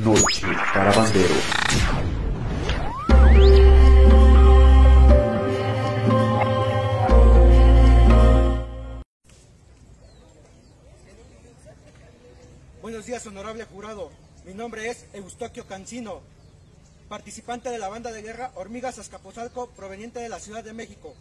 Noche para banderos. Buenos días, honorable jurado. Mi nombre es Eustoquio Cancino, participante de la banda de guerra Hormigas Azcapotzalco, proveniente de la Ciudad de México.